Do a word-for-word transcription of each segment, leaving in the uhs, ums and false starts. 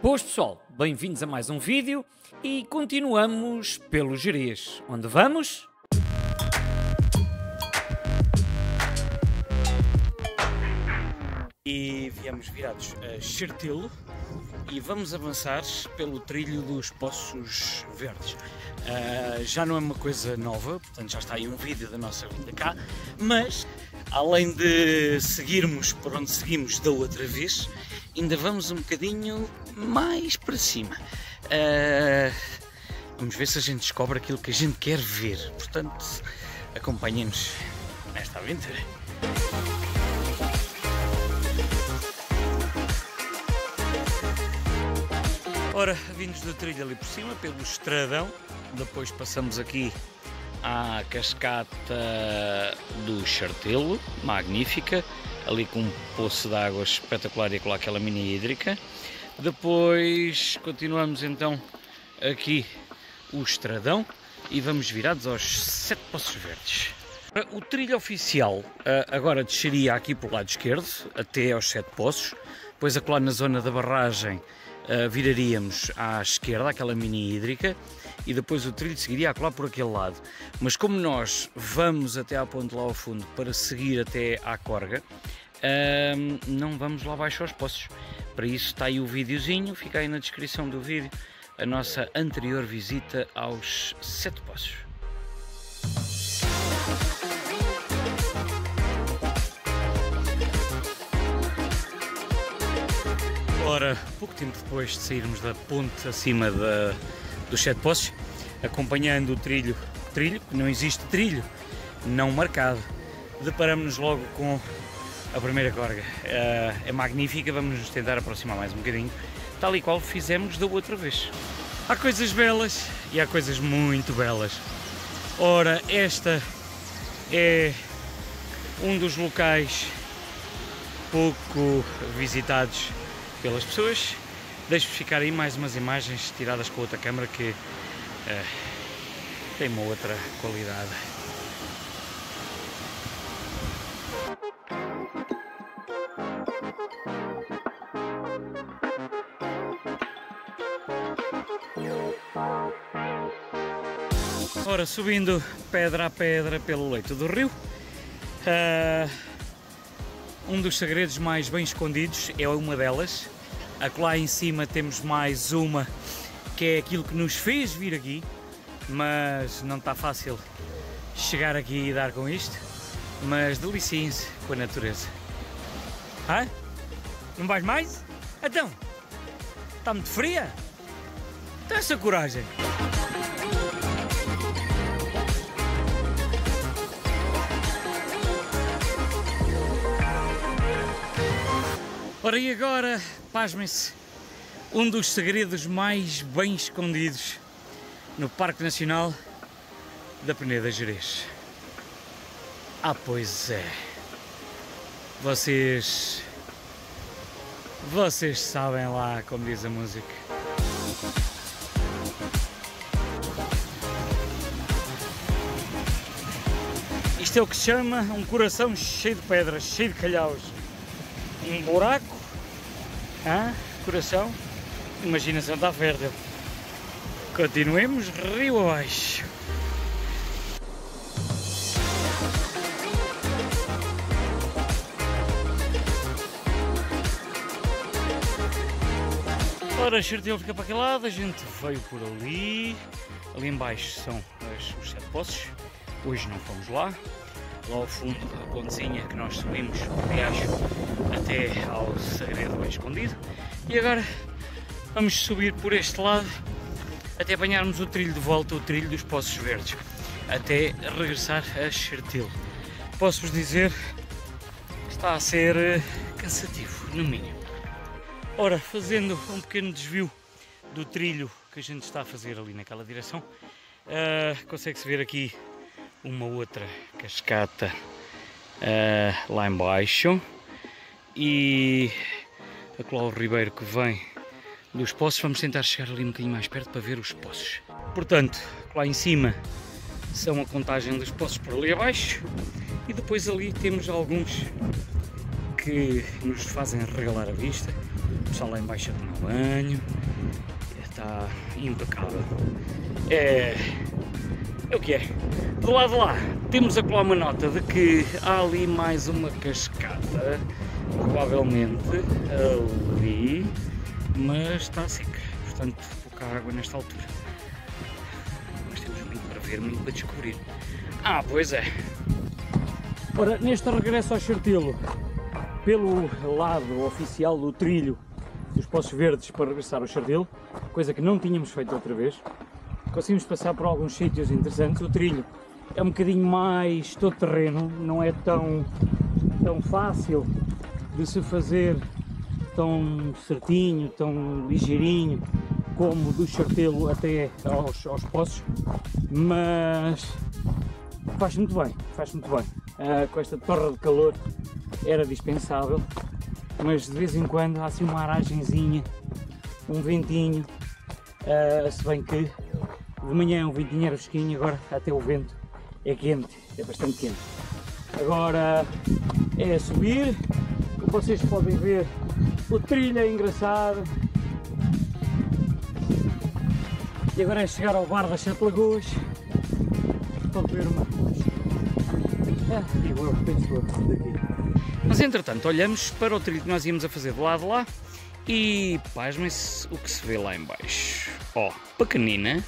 Boas pessoal, bem-vindos a mais um vídeo e continuamos pelo Gerês. Onde vamos? E viemos virados a Chertelo e vamos avançar pelo trilho dos Poços Verdes. Uh, já não é uma coisa nova, portanto já está aí um vídeo da nossa vinda cá, mas além de seguirmos por onde seguimos da outra vez, ainda vamos um bocadinho mais para cima. Uh, vamos ver se a gente descobre aquilo que a gente quer ver, portanto acompanhem-nos nesta aventura. Ora, vindos do trilho ali por cima, pelo estradão, depois passamos aqui à cascata do Chertelo, magnífica, ali com um poço de água espetacular e com aquela mini hídrica. Depois continuamos então aqui o estradão e vamos virados aos Sete Poços Verdes. O trilho oficial agora desceria aqui para o lado esquerdo, até aos Sete Poços, depois acolá na zona da barragem Uh, viraríamos à esquerda, aquela mini hídrica, e depois o trilho seguiria a colar por aquele lado. Mas como nós vamos até à ponte lá ao fundo para seguir até à Corga, uh, não vamos lá abaixo aos poços. Para isso está aí o videozinho, fica aí na descrição do vídeo a nossa anterior visita aos Sete Poços. Ora, pouco tempo depois de sairmos da ponte acima da, dos Sete Poços, acompanhando o trilho, trilho, que não existe trilho, não marcado, deparamos-nos logo com a primeira corga. Uh, é magnífica, vamos nos tentar aproximar mais um bocadinho, tal e qual fizemos da outra vez. Há coisas belas e há coisas muito belas. Ora, esta é um dos locais pouco visitados pelas pessoas. Deixo-vos ficar aí mais umas imagens tiradas com outra câmera que uh, tem uma outra qualidade. Ora, subindo pedra a pedra pelo leito do rio, uh, um dos segredos mais bem escondidos é uma delas. Lá em cima temos mais uma, que é aquilo que nos fez vir aqui, mas não está fácil chegar aqui e dar com isto, mas deliciem-se com a natureza. Ah? Não vais mais? Então, está muito fria? Tem essa coragem. Ora, e agora, pasmem-se, um dos segredos mais bem escondidos no Parque Nacional da Peneda Gerês. Ah, pois é. Vocês... Vocês sabem lá, como diz a música. Isto é o que se chama um coração cheio de pedras, cheio de calhaus. Um buraco, ah, coração, imaginação está fértil. Continuemos rio abaixo. Ora, Chertelo fica para aquele lado, a gente veio por ali. Ali em baixo são os, os Sete Poços, hoje não fomos lá. Lá ao fundo da pontezinha que nós subimos o riacho até ao segredo bem escondido. E agora vamos subir por este lado até apanharmos o trilho de volta, o trilho dos Poços Verdes, até regressar a Chertelo. Posso-vos dizer que está a ser cansativo, no mínimo. Ora, fazendo um pequeno desvio do trilho que a gente está a fazer ali naquela direção, uh, consegue-se ver aqui uma outra cascata uh, lá embaixo e acolá o ribeiro que vem dos poços. Vamos tentar chegar ali um bocadinho mais perto para ver os poços. Portanto, lá em cima são a contagem dos poços por ali abaixo e depois ali temos alguns que nos fazem regalar a vista, pessoal lá embaixo a tomar banho. Está impecável. É, é o que é. Do lado de lá temos a colar uma nota de que há ali mais uma cascata, provavelmente ali, mas está seca, portanto pouca água nesta altura. Mas temos muito para ver, muito para descobrir. Ah, pois é. Ora, neste regresso ao Chartilo, pelo lado oficial do trilho dos Poços Verdes para regressar ao Chartilo, coisa que não tínhamos feito outra vez, conseguimos passar por alguns sítios interessantes. O trilho é um bocadinho mais todo terreno, não é tão, tão fácil de se fazer tão certinho, tão ligeirinho como do Chartilo até aos, aos Poços, mas faz muito bem, faz muito bem. Ah, com esta torre de calor era dispensável, mas de vez em quando há assim uma aragenzinha, um ventinho, ah, se bem que de manhã o ventinho era fresquinho, agora até o vento é quente, é bastante quente. Agora é subir, como vocês podem ver, o trilho é engraçado. E agora é chegar ao bar das Sete Lagoas para beber uma. É, digo eu, penso eu, daqui. Mas entretanto olhamos para o trilho que nós íamos a fazer do lado de lá e pasmem-se o que se vê lá em baixo. Ó, oh, pequenina,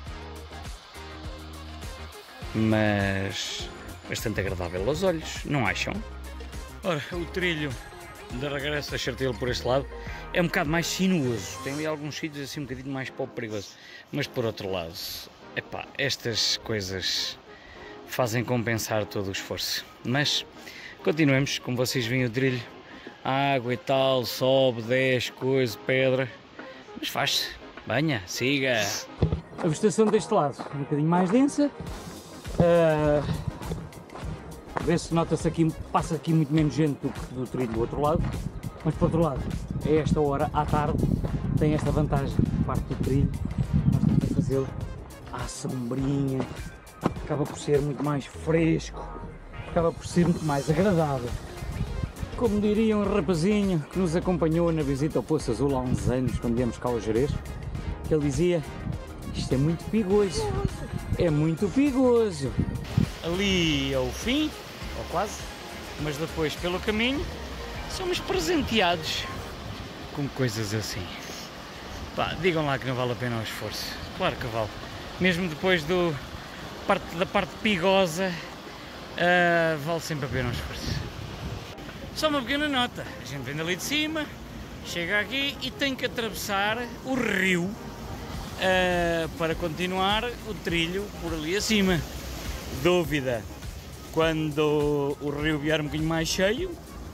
mas bastante agradável aos olhos, não acham? Ora, o trilho de regresso a Chartilo por este lado é um bocado mais sinuoso, tem ali alguns sítios assim um bocadinho mais pouco perigoso, mas por outro lado, epá, estas coisas fazem compensar todo o esforço. Mas continuemos, como vocês veem o trilho, água e tal, sobe, desce, coisa, pedra, mas faz-se, venha, siga. A vegetação deste lado um bocadinho mais densa, uh, vê-se, nota-se aqui, passa aqui muito menos gente do que do trilho do outro lado, mas por outro lado, a esta hora, à tarde, tem esta vantagem, parte do trilho, nós estamos a fazê-lo à sombrinha, acaba por ser muito mais fresco, acaba por ser muito mais agradável. Como diria um rapazinho que nos acompanhou na visita ao Poço Azul há uns anos, quando viemos cá ao Jerez, que ele dizia: isto é muito perigoso, é muito perigoso. Ali é o fim, ou quase, mas depois pelo caminho somos presenteados com coisas assim. Pá, digam lá que não vale a pena o esforço. Claro que vale. Mesmo depois do, parte, da parte perigosa, uh, vale sempre a pena o esforço. Só uma pequena nota, a gente vem dali de cima, chega aqui e tem que atravessar o rio uh, para continuar o trilho por ali acima. Dúvida, quando o rio vier um bocadinho mais cheio,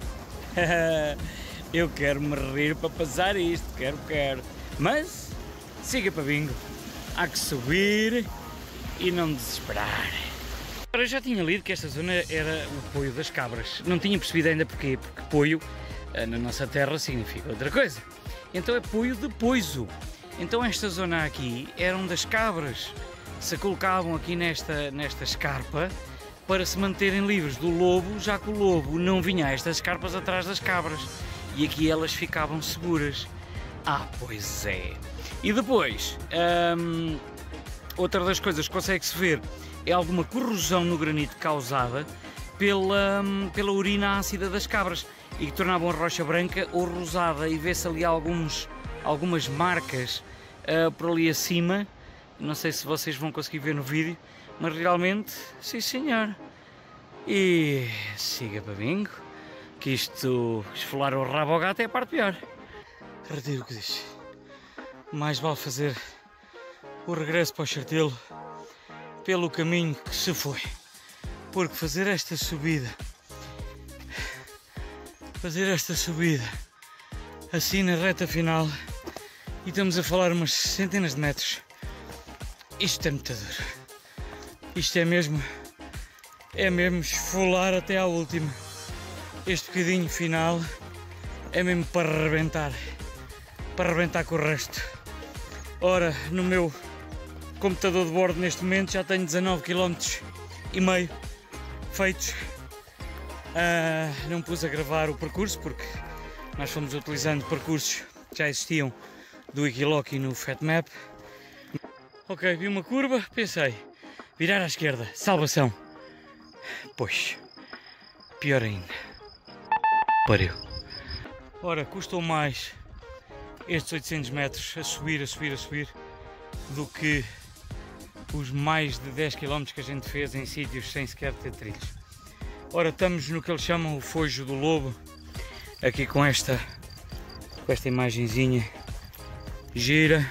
eu quero me rir para passar isto, quero, quero. Mas, siga para bingo, há que subir e não desesperar. Eu já tinha lido que esta zona era o poio das cabras, não tinha percebido ainda porquê, porque poio na nossa terra significa outra coisa. Então é poio de poiso. Então esta zona aqui era onde as cabras se colocavam aqui nesta, nesta escarpa para se manterem livres do lobo, já que o lobo não vinha a estas escarpas atrás das cabras e aqui elas ficavam seguras. Ah, pois é. E depois, hum, outra das coisas que consegue-se ver é alguma corrosão no granito causada pela, pela urina ácida das cabras e que tornavam a rocha branca ou rosada, e vê-se ali alguns, algumas marcas uh, por ali acima. Não sei se vocês vão conseguir ver no vídeo, mas realmente, sim senhor. E siga para bingo, que isto, esfolar o rabo ao gato é a parte pior. Retiro o que diz. Mais vale fazer o regresso para o Chartilo pelo caminho que se foi, porque fazer esta subida, fazer esta subida assim na reta final, e estamos a falar umas centenas de metros, isto é muito duro. Isto é mesmo, é mesmo esfolar até à última. Este bocadinho final é mesmo para arrebentar, para arrebentar com o resto. Ora, no meu computador de bordo neste momento já tenho dezanove quilómetros e meio feitos. Uh, não pus a gravar o percurso porque nós fomos utilizando percursos que já existiam do Wikiloc no Fatmap. Ok, vi uma curva, pensei, virar à esquerda, salvação. Pois, pior ainda. Pariu. Ora, custou mais estes oitocentos metros a subir, a subir, a subir, do que os mais de dez quilómetros que a gente fez em sítios sem sequer ter trilhos. Ora, estamos no que eles chamam o Fojo do Lobo, aqui com esta, com esta imagenzinha gira,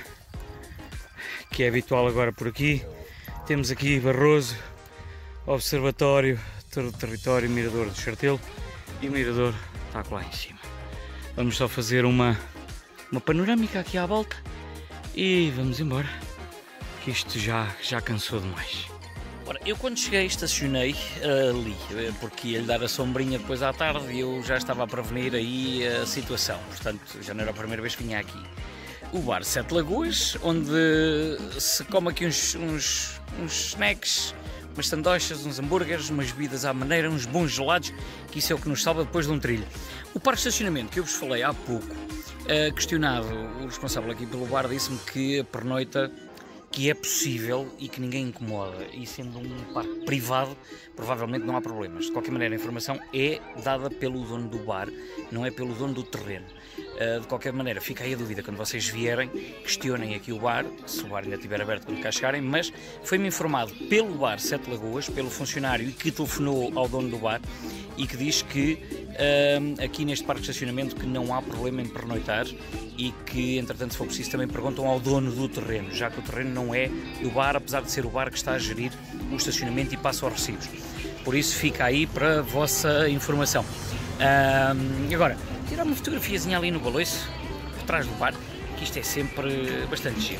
que é habitual agora por aqui. Temos aqui Barroso, Observatório, Território, Mirador do Chartelo, e o Mirador está lá em cima. Vamos só fazer uma, uma panorâmica aqui à volta e vamos embora, que isto já, já cansou demais. Ora, eu quando cheguei estacionei uh, ali, porque ia-lhe dar a sombrinha depois à tarde e eu já estava a prevenir aí a situação, portanto já não era a primeira vez que vinha aqui. O bar Sete Lagoas, onde se come aqui uns, uns, uns snacks, umas sandochas, uns hambúrgueres, umas bebidas à maneira, uns bons gelados, que isso é o que nos salva depois de um trilho. O parque de estacionamento que eu vos falei há pouco, uh, questionado, o responsável aqui pelo bar disse-me que a pernoita que é possível e que ninguém incomoda, e sendo um parque privado provavelmente não há problemas. De qualquer maneira a informação é dada pelo dono do bar, não é pelo dono do terreno. Uh, de qualquer maneira fica aí a dúvida, quando vocês vierem questionem aqui o bar, se o bar ainda estiver aberto quando cá chegarem, mas foi-me informado pelo bar Sete Lagoas, pelo funcionário que telefonou ao dono do bar e que diz que uh, aqui neste parque de estacionamento que não há problema em pernoitar e que entretanto se for preciso também perguntam ao dono do terreno, já que o terreno não é do bar, apesar de ser o bar que está a gerir o estacionamento e passa aos recibos. Por isso fica aí para a vossa informação. Uh, agora, tirar uma fotografiazinha ali no baloiço, por trás do bar, que isto é sempre bastante giro.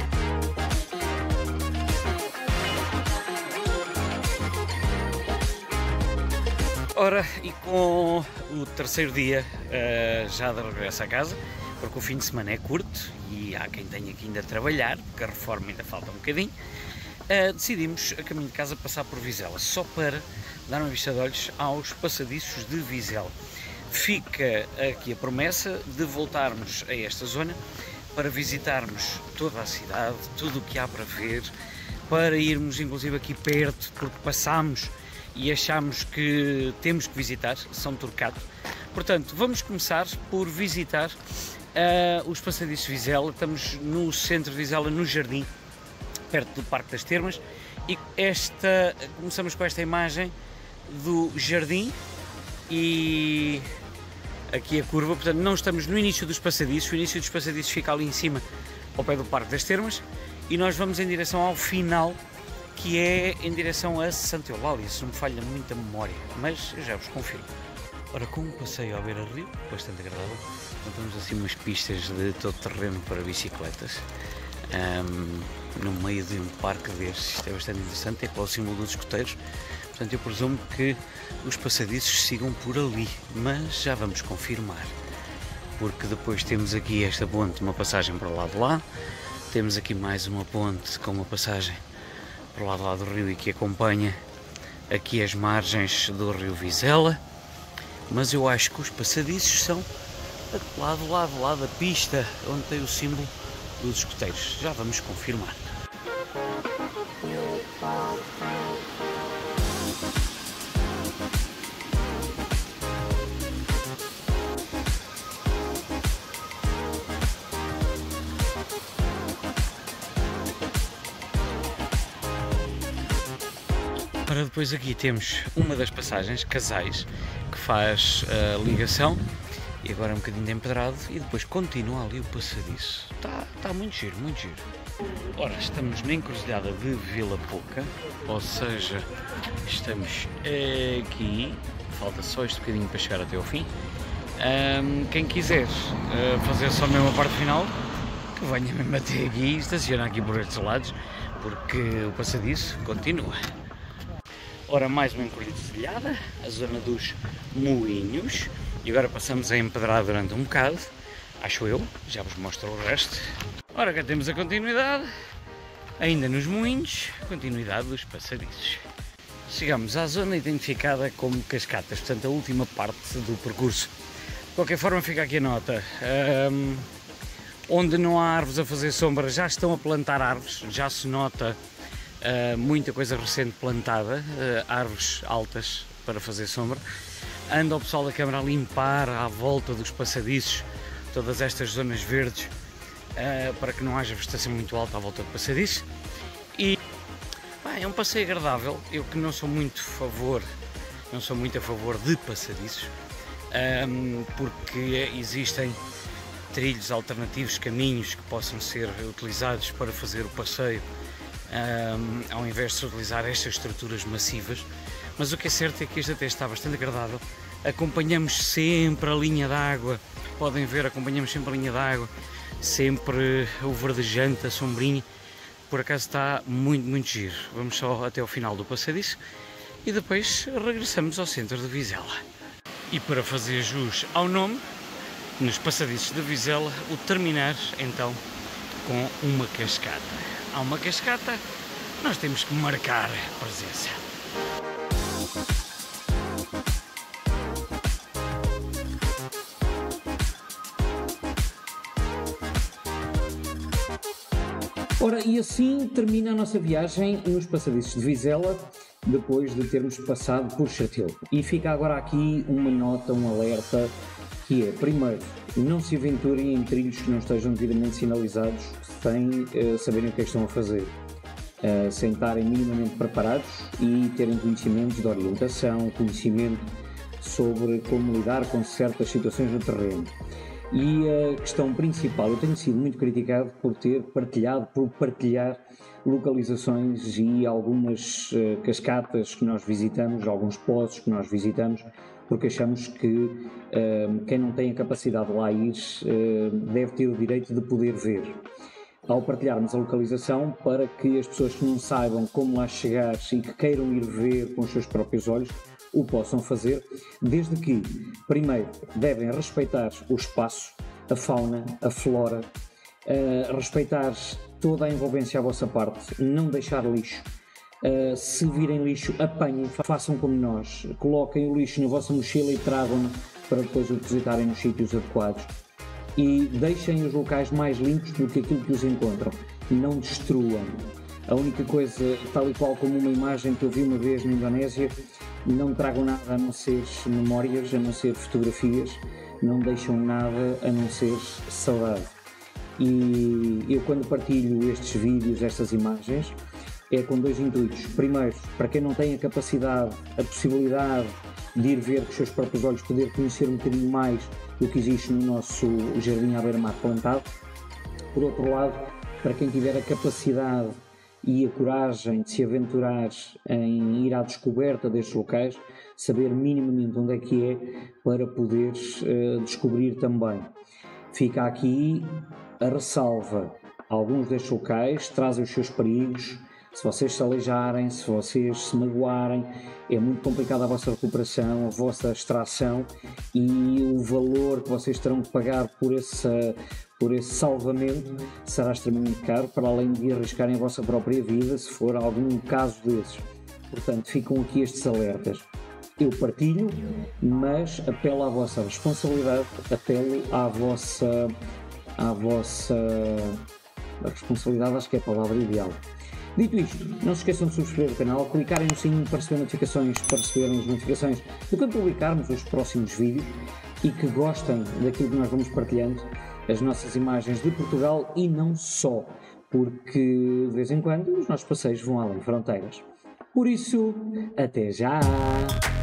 Ora, e com o terceiro dia uh, já de regresso a casa, porque o fim de semana é curto e há quem tenha que ainda trabalhar, porque a reforma ainda falta um bocadinho, uh, decidimos, a caminho de casa, passar por Vizela, só para dar uma vista de olhos aos passadiços de Vizela. Fica aqui a promessa de voltarmos a esta zona para visitarmos toda a cidade, tudo o que há para ver, para irmos inclusive aqui perto, porque passámos e achámos que temos que visitar São Turcato. Portanto, vamos começar por visitar uh, os passadiços de Vizela. Estamos no centro de Vizela, no Jardim, perto do Parque das Termas, e esta, começamos com esta imagem do Jardim e aqui a curva. Portanto, não estamos no início dos passadiços, o início dos passadiços fica ali em cima, ao pé do Parque das Termas, e nós vamos em direção ao final, que é em direção a Santa Eulália, se não me falha muita memória, mas eu já vos confirmo. Ora, com um passeio à beira-rio, bastante agradável, temos assim umas pistas de todo terreno para bicicletas, um, no meio de um parque destes. Isto é bastante interessante, é para o símbolo dos escoteiros, portanto eu presumo que os passadiços sigam por ali, mas já vamos confirmar, porque depois temos aqui esta ponte, uma passagem para o lado de lá, temos aqui mais uma ponte com uma passagem para o lado, lado do rio e que acompanha aqui as margens do rio Vizela, mas eu acho que os passadiços são lá do lado, lá da pista onde tem o símbolo dos escoteiros. Já vamos confirmar. Ora, depois aqui temos uma das passagens, Casais, que faz a uh, ligação, e agora é um bocadinho de empedrado, e depois continua ali o passadiço. Está tá muito giro, muito giro. Ora, estamos na encruzilhada de Vila Pouca, ou seja, estamos aqui, falta só este bocadinho para chegar até ao fim. Um, quem quiser uh, fazer só mesmo a parte final, que venha mesmo até aqui e estaciona aqui por estes lados, porque o passadiço continua. Ora, mais uma encruzilhada, a zona dos moinhos, e agora passamos a empedrar durante um bocado, acho eu, já vos mostro o resto. Ora, cá temos a continuidade, ainda nos moinhos, continuidade dos passadiços. Chegamos à zona identificada como Cascatas, portanto a última parte do percurso. De qualquer forma fica aqui a nota, um, Onde não há árvores a fazer sombra, já estão a plantar árvores, já se nota uh, muita coisa recente plantada, uh, árvores altas para fazer sombra. Anda o pessoal da Câmara a limpar à volta dos passadiços, todas estas zonas verdes, uh, para que não haja vegetação muito alta à volta do passadiço. E pá, é um passeio agradável. Eu que não sou muito a favor, não sou muito a favor de passadiços, um, porque existem trilhos alternativos, caminhos que possam ser utilizados para fazer o passeio, um, ao invés de se utilizar estas estruturas massivas. Mas o que é certo é que este até está bastante agradável. Acompanhamos sempre a linha d'água, podem ver, acompanhamos sempre a linha d'água, sempre o verdejante, a sombrinha. Por acaso está muito, muito giro. Vamos só até ao final do passadiço e depois regressamos ao centro de Vizela. E para fazer jus ao nome, nos passadiços de Vizela, o terminar então com uma cascata. Há uma cascata, nós temos que marcar presença. Ora, e assim termina a nossa viagem nos passadiços de Vizela, depois de termos passado por Chatil. E fica agora aqui uma nota, um alerta, que é, primeiro, não se aventurem em trilhos que não estejam devidamente sinalizados sem uh, saberem o que é que estão a fazer, uh, sem estarem minimamente preparados e terem conhecimentos de orientação, conhecimento sobre como lidar com certas situações no terreno. E a questão principal, eu tenho sido muito criticado por ter partilhado, por partilhar localizações e algumas uh, cascatas que nós visitamos, alguns poços que nós visitamos, porque achamos que uh, quem não tem a capacidade de lá ir uh, deve ter o direito de poder ver. Ao partilharmos a localização, para que as pessoas que não saibam como lá chegar e que queiram ir ver com os seus próprios olhos, o possam fazer, desde que, primeiro, devem respeitar o espaço, a fauna, a flora, uh, respeitar toda a envolvência à vossa parte, não deixar lixo. Uh, se virem lixo, apanhem, façam como nós, coloquem o lixo na vossa mochila e tragam-no para depois o depositarem nos sítios adequados. E deixem os locais mais limpos do que aquilo que os encontram. Não destruam. A única coisa, tal e qual como uma imagem que eu vi uma vez na Indonésia, não tragam nada a não ser memórias, a não ser fotografias, não deixam nada a não ser saudade. E eu, quando partilho estes vídeos, estas imagens, é com dois intuitos. Primeiro, para quem não tem a capacidade, a possibilidade de ir ver com os seus próprios olhos, poder conhecer um bocadinho mais do que existe no nosso jardim à beira-mar plantado. Por outro lado, para quem tiver a capacidade e a coragem de se aventurar em ir à descoberta destes locais, saber minimamente onde é que é para poder uh, descobrir também. Fica aqui a ressalva. Alguns destes locais trazem os seus perigos. Se vocês se aleijarem, se vocês se magoarem, é muito complicada a vossa recuperação, a vossa extração e o valor que vocês terão que pagar por esse, por esse salvamento será extremamente caro, para além de arriscarem a vossa própria vida se for algum caso desses. Portanto, ficam aqui estes alertas. Eu partilho, mas apelo à vossa responsabilidade, apelo à vossa, à vossa a responsabilidade, acho que é a palavra ideal. Dito isto, não se esqueçam de subscrever o canal, clicarem no sininho para receber notificações, para receberem as notificações de quando publicarmos os próximos vídeos, e que gostem daquilo que nós vamos partilhando, as nossas imagens de Portugal e não só, porque de vez em quando os nossos passeios vão além fronteiras. Por isso, até já!